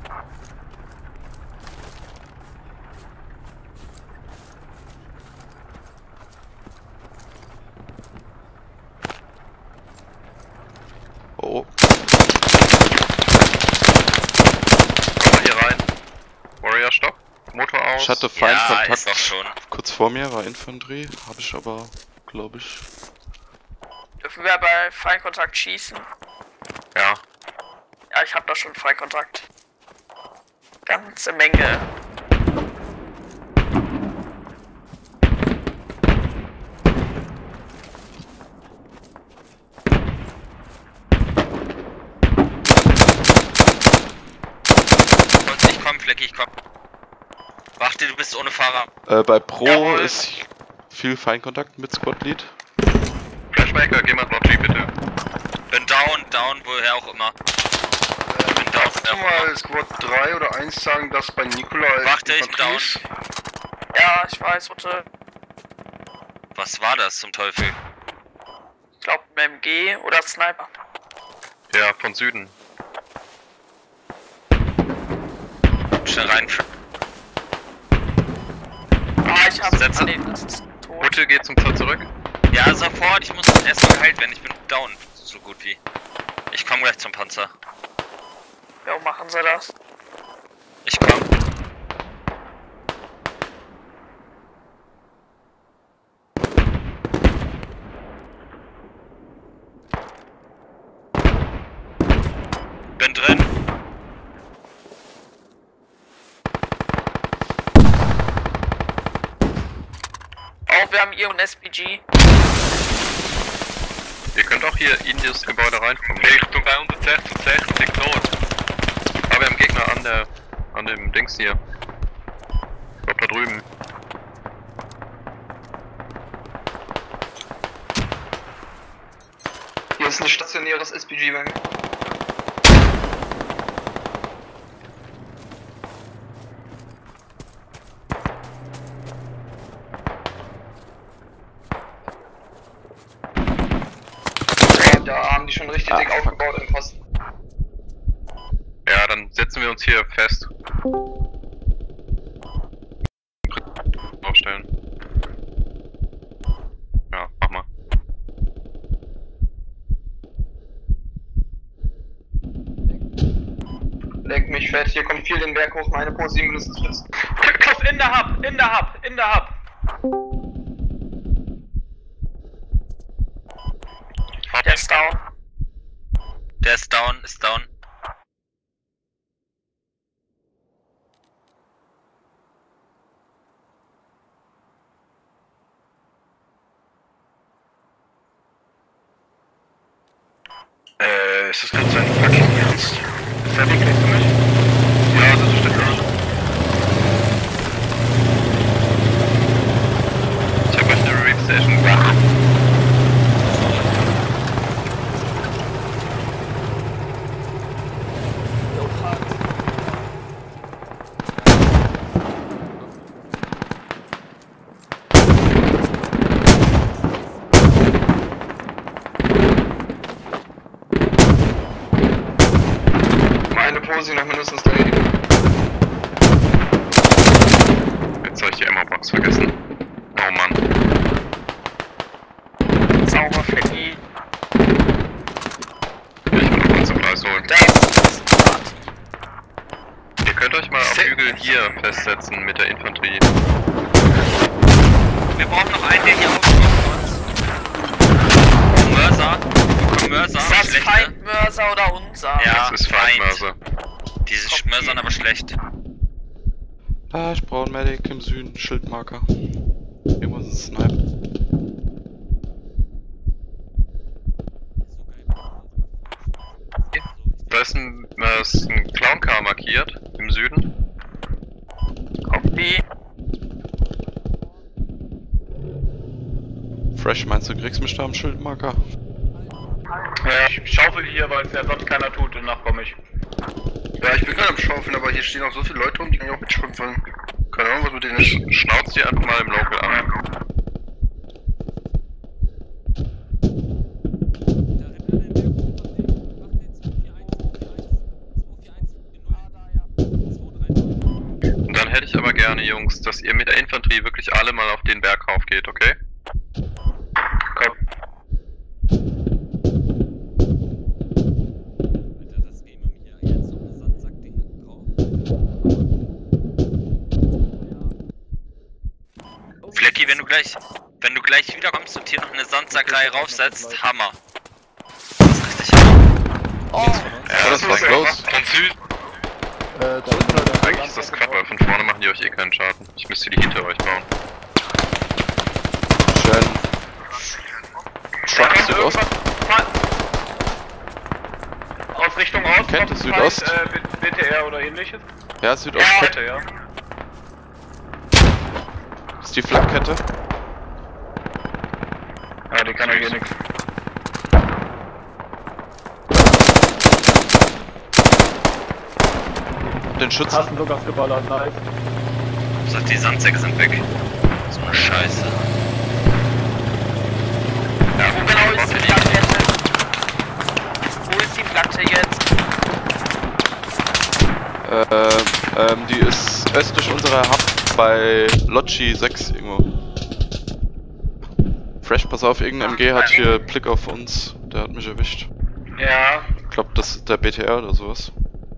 Speaker 5: Oh.
Speaker 1: Komm mal hier rein. Warrior, stopp. Motor aus.
Speaker 5: Ich hatte Feindkontakt.
Speaker 6: Ja, ist doch schon.
Speaker 5: Kurz vor mir war Infanterie, habe ich aber, glaube ich.
Speaker 4: Dürfen wir bei Feindkontakt schießen?
Speaker 1: Ja.
Speaker 4: Ja, ich hab da schon Feindkontakt. Ganze Menge.
Speaker 6: Ich komm, Flecki, ich komm. Warte, du bist ohne Fahrer.
Speaker 5: Bei Pro
Speaker 6: Jawohl.
Speaker 5: ist viel Feindkontakt mit Squad Lead.
Speaker 1: Flashmaker, geh mal Logi bitte.
Speaker 6: Bin down, woher auch immer. Bin down,
Speaker 3: Kannst du mal Squad 3 oder 1 sagen, dass bei Nikolai
Speaker 6: Warte, ich bin down.
Speaker 4: Ja, ich weiß, warte.
Speaker 6: Was war das zum Teufel?
Speaker 4: Ich glaube ein MG oder Sniper.
Speaker 1: Ja, von Süden.
Speaker 6: Schnell rein.
Speaker 4: Ah, ich hab's.
Speaker 6: Setze.
Speaker 4: Ah, nee, das ist tot.
Speaker 1: Gute geht zum Tor zurück.
Speaker 6: Ja, sofort, ich muss erstmal geheilt werden, ich bin down, so gut wie. Ich komme gleich zum Panzer.
Speaker 4: Ja, machen sie das.
Speaker 6: Ich komm. Bin drin.
Speaker 4: Auch wir haben hier ein SPG.
Speaker 1: Ihr könnt auch hier in das Gebäude reinkommen. Richtung 166 Nord. Aber wir haben Gegner an dem Dings hier. Ich glaub da drüben.
Speaker 3: Hier ist ein stationäres SPG-Wagen. Da haben die schon richtig dick aufgebaut im Posten.
Speaker 1: Ja, dann setzen wir uns hier fest. Aufstellen. Ja, mach mal.
Speaker 3: Leck mich fett, hier kommt viel den Berg hoch, meine Pose mindestens Schutz.
Speaker 4: Kopf in der Hub, in der Hub, in der Hub. Der ist down.
Speaker 6: Der ist down, ist down.
Speaker 3: Ist das gerade sein fucking Ernst? Ist der Weg nicht für mich? Ja, das stimmt nicht.
Speaker 1: Ich hab euch eine Reap Station.
Speaker 3: Meine Pose noch mindestens 3.
Speaker 1: Jetzt habe ich die Ammo-Box vergessen. Oh Mann.
Speaker 4: Sauber für die.
Speaker 1: Ich will noch einen Supplies holen.
Speaker 4: Da ist Party.
Speaker 1: Ihr könnt euch mal auf Hügel hier festsetzen mit der Infanterie.
Speaker 6: Wir brauchen noch einen, der hier aufkommt. Mörser. Mörser.
Speaker 4: Ist das Feindmörser oder unser?
Speaker 6: Ja,
Speaker 1: Das ist Feindmörser.
Speaker 6: Diese Mörser aber schlecht.
Speaker 5: Ah, ich brauche einen Medic im Süden, Schildmarker. Irgendwo ist ein Sniper.
Speaker 1: Da ist ein Clown-Car markiert, im Süden.
Speaker 4: Copy.
Speaker 5: Fresh, meinst du, kriegst mich da am Schildmarker?
Speaker 3: Ja, ich schaufel hier, weil es ja sonst keiner tut, danach komme ich.
Speaker 2: Ja, ich bin gerade am Schaufeln, aber hier stehen auch so viele Leute rum, die kann ich auch mitschaufeln. Keine Ahnung, was mit denen ist.
Speaker 1: Schnauzt die einfach mal im Local an. Und dann hätte ich aber gerne, Jungs, dass ihr mit der Infanterie wirklich alle mal auf den Berg rauf geht, okay? Komm.
Speaker 6: Flecki, wenn du gleich wiederkommst und hier noch eine Sandsackerei raufsetzt, Hammer. Das ist richtig Hammer.
Speaker 4: Oh,
Speaker 1: Ja, das war's los.
Speaker 9: Von Süden.
Speaker 1: Eigentlich ist das Quatsch, weil von vorne machen die euch eh keinen Schaden. Ich müsste die hinter euch bauen.
Speaker 5: Schön. Truck Südost.
Speaker 3: Aus Richtung Ost.
Speaker 5: Kennt es Südost?
Speaker 3: BTR oder ähnliches?
Speaker 5: Ja, Südost.
Speaker 3: Kette, ja.
Speaker 5: Das ist die Flakkette.
Speaker 3: Ja, die kann ja hier nichts.
Speaker 5: Den Schützen.
Speaker 10: Hast du sogar geballert, nice.
Speaker 6: Sagt, die Sandsäcke sind weg. So eine Scheiße.
Speaker 4: ja, wo genau ist die Flagge? Wo ist die Flagge jetzt?
Speaker 5: Die ist östlich unserer Hub bei Locci 6 irgendwo. Fresh, pass auf, irgendein MG hat hier Blick auf uns. Der hat mich erwischt.
Speaker 3: Ja.
Speaker 5: Ich glaube, das ist der BTR oder sowas.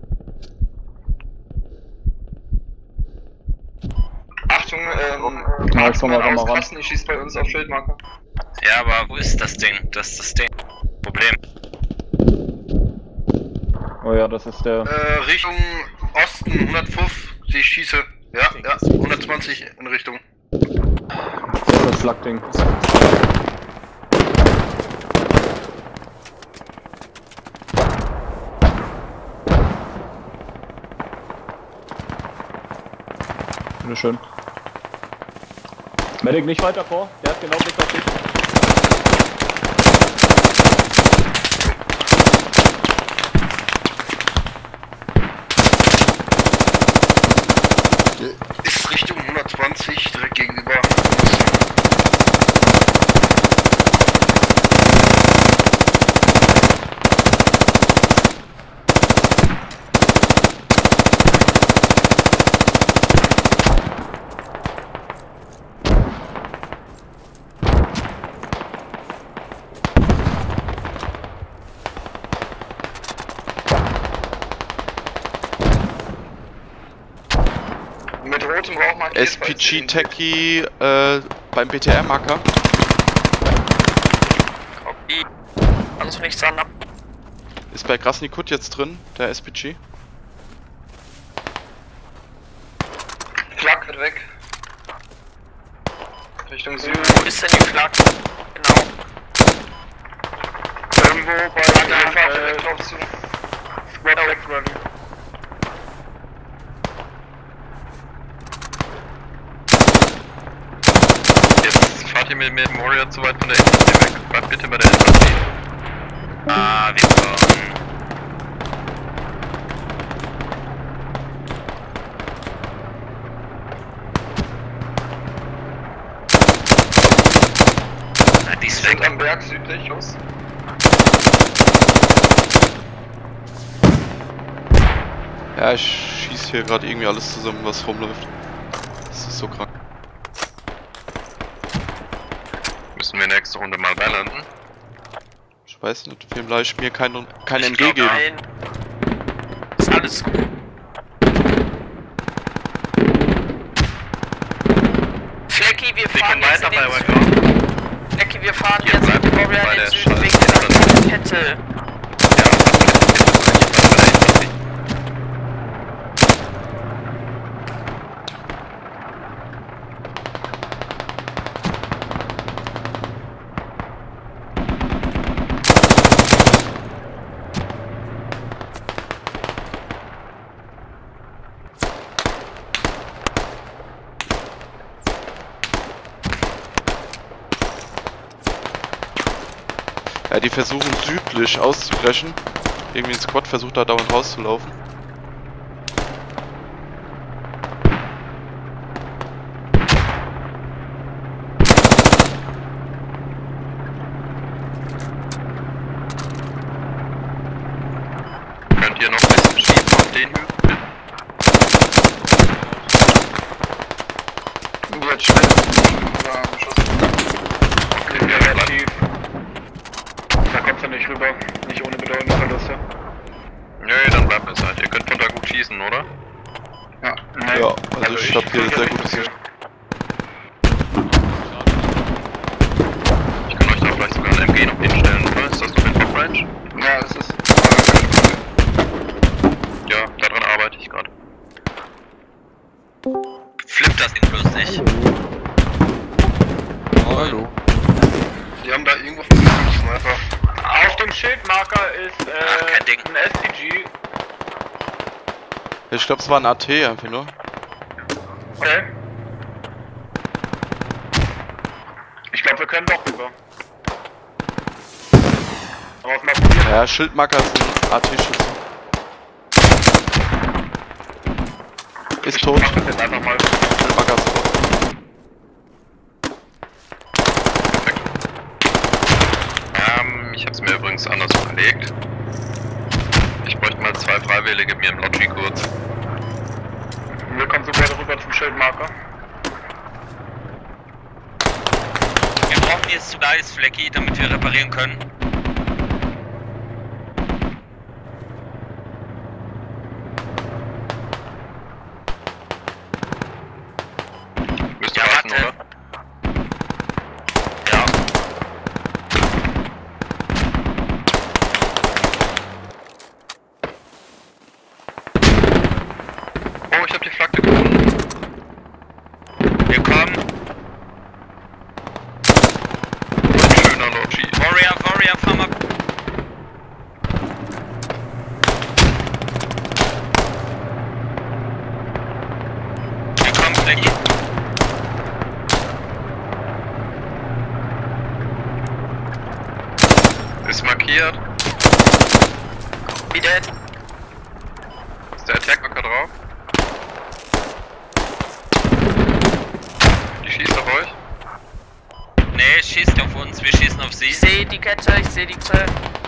Speaker 3: Achtung,
Speaker 10: Ja, ich komm mal ran.
Speaker 3: ich schieß bei uns auf Schildmarker.
Speaker 6: Ja, aber wo ist das Ding? Das ist das Ding. Problem.
Speaker 10: Oh ja, das ist der.
Speaker 2: Richtung Osten, 105, ich schieße. Ja, 120 in Richtung.
Speaker 10: Das ist das Flak-Ding. Schön. Medic nicht weiter vor, der hat genau Blick auf dich.
Speaker 2: Ist Richtung 120 direkt gegenüber. Mit rotem Rauch markiert.
Speaker 5: SPG Techie beim BTR-Marker.
Speaker 4: Copy. Alles nichts an.
Speaker 5: Ist bei Krasnikut jetzt drin, der SPG.
Speaker 3: Flak wird weg. Richtung Süden.
Speaker 4: Wo ist denn die Flagge? Genau.
Speaker 3: Irgendwo bei der Fahrt direkt drauf zu. Squad Alex ready.
Speaker 1: Jetzt fahrt ihr mit dem Warrior zu weit von der Infanterie weg. Bleibt bitte bei der Infanterie.
Speaker 6: Ah, wir fahren. Na, die ist weg.
Speaker 3: Am Berg südlich, los.
Speaker 5: Ja, ich schieß hier gerade irgendwie alles zusammen, was rumläuft. Das ist so krank.
Speaker 1: Müssen wir nächste Runde mal balancen?
Speaker 5: Ich weiß nicht, vielleicht mir kein MG geben.
Speaker 4: Nein. Ist alles gut. Flecki, wir fahren jetzt in den Süden. Flecki, wir fahren
Speaker 1: Ihr
Speaker 4: jetzt
Speaker 1: bleibt
Speaker 4: mit Warrior
Speaker 1: bei
Speaker 4: in den
Speaker 1: der
Speaker 4: Süden
Speaker 1: Stadt.
Speaker 4: wegen der Kette.
Speaker 5: Ja, die versuchen südlich auszubrechen. Irgendwie ein Squad versucht da dauernd rauszulaufen.
Speaker 1: Könnt ihr noch ein bisschen schießen auf den Hügel?
Speaker 3: Jetzt schnell. Ja, Schuss. Relativ. Da kommst du nicht rüber. Nicht ohne bedeutende Verluste.
Speaker 1: Nö, dann bleibt es halt. Ihr könnt von da gut schießen, oder?
Speaker 3: Ja, nein.
Speaker 5: Ja, also ich hab hier sehr gutes Sicht.
Speaker 1: Ich kann euch da vielleicht sogar ein MG noch hinstellen, oder? Ist das noch in Top Range?
Speaker 3: Ja, es ist.
Speaker 1: Ja, daran arbeite ich gerade.
Speaker 6: Flippt das Ding bloß nicht.
Speaker 5: Hallo.
Speaker 3: Die haben da irgendwo von einem Sniper. Auf dem Schildmarker ist
Speaker 6: kein Ding.
Speaker 3: ein SPG.
Speaker 5: Ich glaube, es war ein AT einfach nur.
Speaker 3: Okay. Ich glaube, wir können doch rüber. Aber was mal probieren.
Speaker 5: Ja, Schildmarker ist ein AT-Schütze. Ist tot.
Speaker 3: Mach das jetzt einfach mal.
Speaker 5: Schildmarker ist tot.
Speaker 1: Ich hab's mir übrigens anders überlegt. Ich bräuchte mal 2 Freiwillige mir im Lodgy kurz.
Speaker 3: Wir kommen so gerne rüber zum Schildmarker.
Speaker 6: Wir brauchen jetzt sogar Eisflecki, damit wir reparieren können.
Speaker 1: Müsst ihr warten, oder?
Speaker 6: Ja.
Speaker 1: Oh, ich hab die Flagge gefunden.
Speaker 6: Wir kommen.
Speaker 1: Schöner Lodgy.
Speaker 6: Warrior, fahr mal. Wir kommen, Flecki.
Speaker 1: Ist markiert.
Speaker 4: Wie denn?
Speaker 1: Ist der Attack-Marker drauf? Die schießt auf euch?
Speaker 6: Nee, schießt auf uns, wir schießen auf sie.
Speaker 4: Ich sehe die Kette, ich sehe die Kette.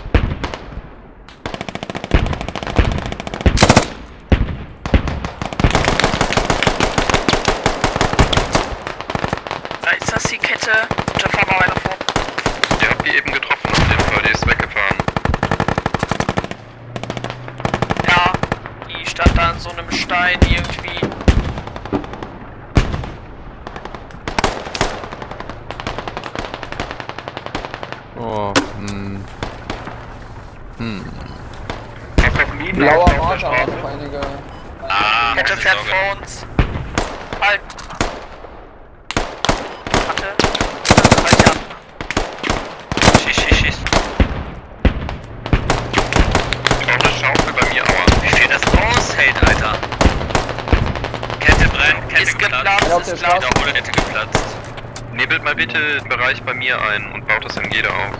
Speaker 4: Da ist das die Kette. Da fahren wir weiter vor.
Speaker 1: Ihr habt die eben getroffen auf jeden Fall, die ist weggefahren.
Speaker 4: Ja, die stand da an so einem Stein irgendwie.
Speaker 5: Oh,
Speaker 3: Blauer
Speaker 10: Marker hat noch einige.
Speaker 6: Ah,
Speaker 4: Kette
Speaker 6: keine
Speaker 4: fährt
Speaker 6: Sorge.
Speaker 4: vor uns. Halt. Warte. Halt ja.
Speaker 6: Schieß.
Speaker 1: Ich brauche eine Schaufel bei mir, Aua.
Speaker 6: Wie viel das aushält, Alter. Kette brennt, Kette
Speaker 4: Ist
Speaker 6: geplatzt.
Speaker 4: geplatzt, ist geplatzt.
Speaker 6: Wiederhole, Kette geplatzt.
Speaker 1: Nebelt mal bitte den Bereich bei mir ein und baut das MG da auf.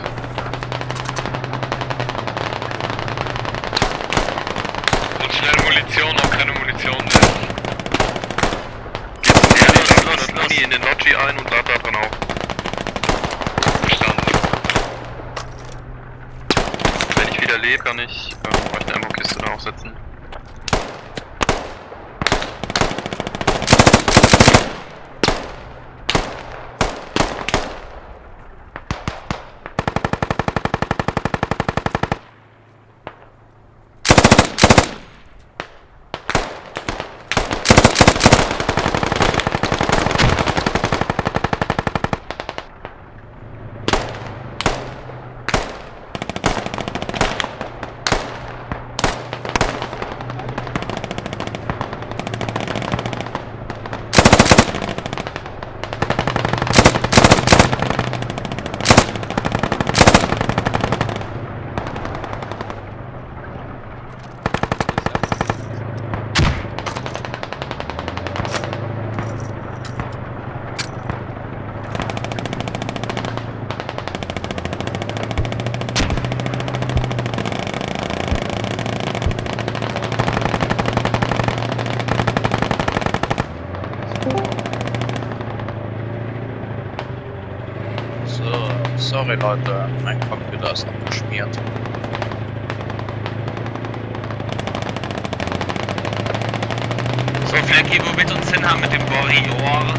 Speaker 1: Und schnell Munition, auch keine Munition mehr. Geht los, in den Lodgy ein und lad da dran auf. Verstanden. Wenn ich wieder lebe, kann ich euch eine Ammo-Kiste da aufsetzen.
Speaker 11: Sorry Leute, mein Computer ist noch geschmiert.
Speaker 6: So, Flecki, wo wird uns hin haben mit dem Warrior?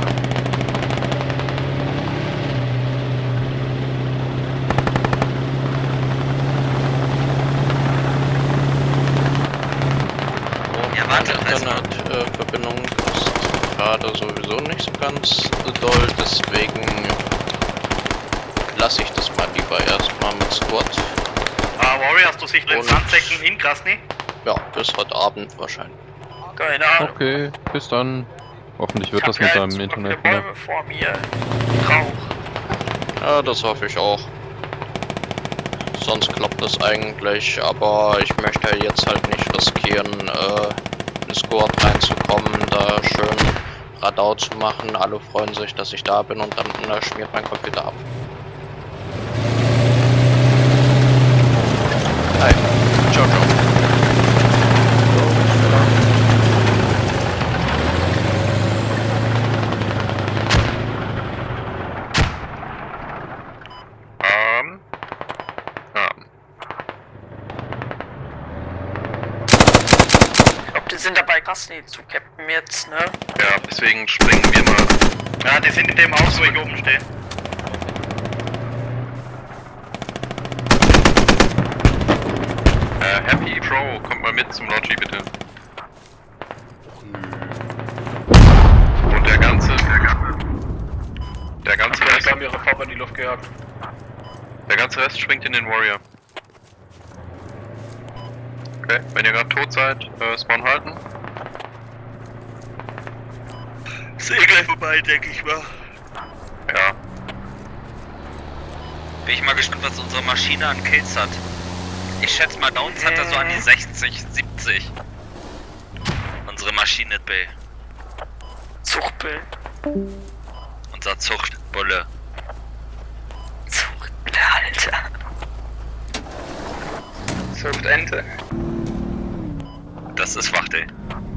Speaker 11: Ja, warte, Internetverbindung ist gerade sowieso nicht so ganz doll, deswegen lasse ich das mal lieber erstmal mit Squad.
Speaker 2: Warrior, hast du sich den Sandsäcken in Krasny?
Speaker 11: Ja, bis heute Abend wahrscheinlich.
Speaker 4: Keine Ahnung.
Speaker 5: Okay, bis dann. Hoffentlich wird das mit deinem Internet wieder.
Speaker 4: Bäume vor mir. Rauch.
Speaker 11: Ja, das hoffe ich auch. Sonst klappt das eigentlich, aber ich möchte jetzt halt nicht riskieren, in Squad reinzukommen, da schön Radau zu machen. Alle freuen sich, dass ich da bin und dann schmiert mein Computer ab. Hi. Ciao, ciao.
Speaker 4: Die sind dabei, Krasny zu cappen jetzt, ne?
Speaker 1: Ja, deswegen springen wir mal.
Speaker 2: Ja, die sind in dem Haus, wo ich oben stehe.
Speaker 1: Happy Pro, kommt mal mit zum Logi bitte. Und der ganze Rest.
Speaker 3: haben ihre Pop in die Luft gejagt.
Speaker 1: Der ganze Rest springt in den Warrior. Okay, wenn ihr gerade tot seid, Spawn halten.
Speaker 6: Ist eh gleich vorbei, denke ich mal.
Speaker 1: Ja.
Speaker 6: Bin ich mal gespannt, was unsere Maschine an Kills hat. Ich schätze mal, Downs hat er so an die 60, 70. Unsere Maschine, Bill.
Speaker 4: Zuchtbill.
Speaker 6: Unser Zuchtbulle.
Speaker 4: Zuchtbulle, Alter.
Speaker 3: Zuchtente.
Speaker 6: Das ist Wachtel.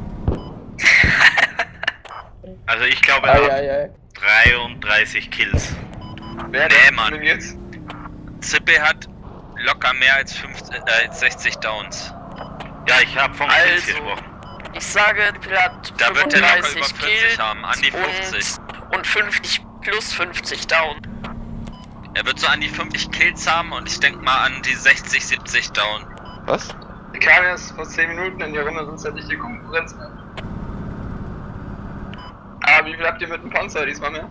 Speaker 2: Also ich glaube, er hat 33 Kills.
Speaker 3: Wer
Speaker 6: Nee, Mann.
Speaker 3: denn jetzt?
Speaker 6: Zippe hat locker mehr als 60 Downs.
Speaker 2: Ja, ich habe von Kills
Speaker 4: Also,
Speaker 2: gesprochen.
Speaker 4: ich sage, er hat
Speaker 6: Da wird er locker
Speaker 4: 35
Speaker 6: über 40
Speaker 4: Kills
Speaker 6: haben, an die 50.
Speaker 4: und 50 plus 50 down.
Speaker 6: Er wird so an die 50 Kills haben und ich denke mal an die 60, 70 Down.
Speaker 5: Was?
Speaker 3: Ich kam erst vor 10 Minuten in die Runde, sonst hätte ich die Konkurrenz mehr. Ah, wie viel habt ihr mit dem Panzer diesmal mehr?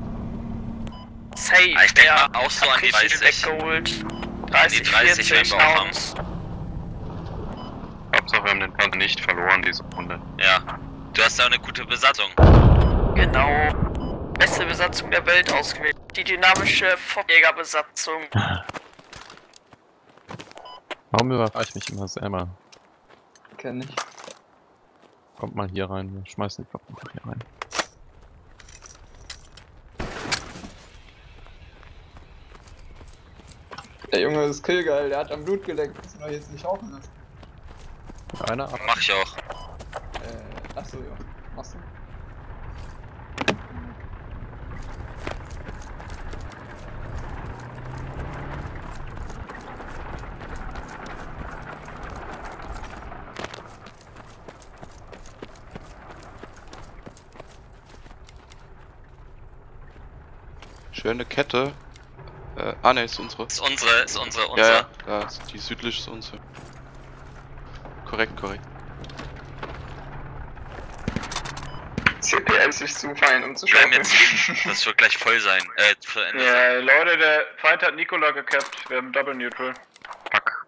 Speaker 4: Safe,
Speaker 6: Ich denke mal auch so an die 30.
Speaker 4: Weggeholt.
Speaker 6: An die 30 werden wir auch haben.
Speaker 1: Hauptsache wir haben den Panzer nicht verloren diese Runde.
Speaker 6: Ja. Du hast ja eine gute Besatzung.
Speaker 4: Genau. Beste Besatzung der Welt ausgewählt. Die dynamische Jägerbesatzung.
Speaker 5: Warum überrasche ich mich immer selber?
Speaker 3: Kenn ich.
Speaker 5: Kommt mal hier rein, wir schmeißen die Waffen einfach hier rein.
Speaker 3: Der Junge ist killgeil, der hat am Blut geleckt, das soll jetzt nicht rauchen lassen.
Speaker 5: Einer ab.
Speaker 6: Mach ich auch.
Speaker 3: Achso, ja. Machst du?
Speaker 5: Schöne Kette. Ne, ist unsere.
Speaker 6: Ist unsere.
Speaker 5: Ja, ja, ist die südlich ist unsere. Korrekt.
Speaker 3: CPS ist zu fein, um zu
Speaker 6: Bleiben
Speaker 3: schauen.
Speaker 6: jetzt liegen. Das wird gleich voll sein. Zu Ende sein.
Speaker 3: Ja, Leute, der Feind hat Nikola gekappt. Wir haben Double Neutral.
Speaker 1: Fuck.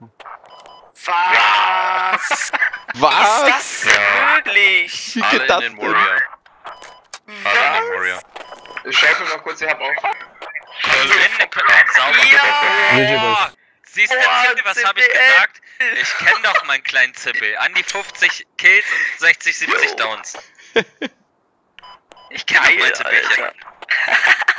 Speaker 4: Was?
Speaker 5: Was?
Speaker 4: Ist das möglich?
Speaker 5: Wie
Speaker 1: Alle
Speaker 5: geht das
Speaker 1: in den
Speaker 5: denn?
Speaker 1: Warrior. Alle in den Warrior.
Speaker 3: Ich schaufel noch kurz, ihr habt auch.
Speaker 6: Sauber.
Speaker 4: Ja.
Speaker 6: Siehst du, Zippe, was habe ich gesagt? Ich kenne doch meinen kleinen Zippel. An die 50 Kills und 60, 70 Downs. Ich kenne mein Zippelchen.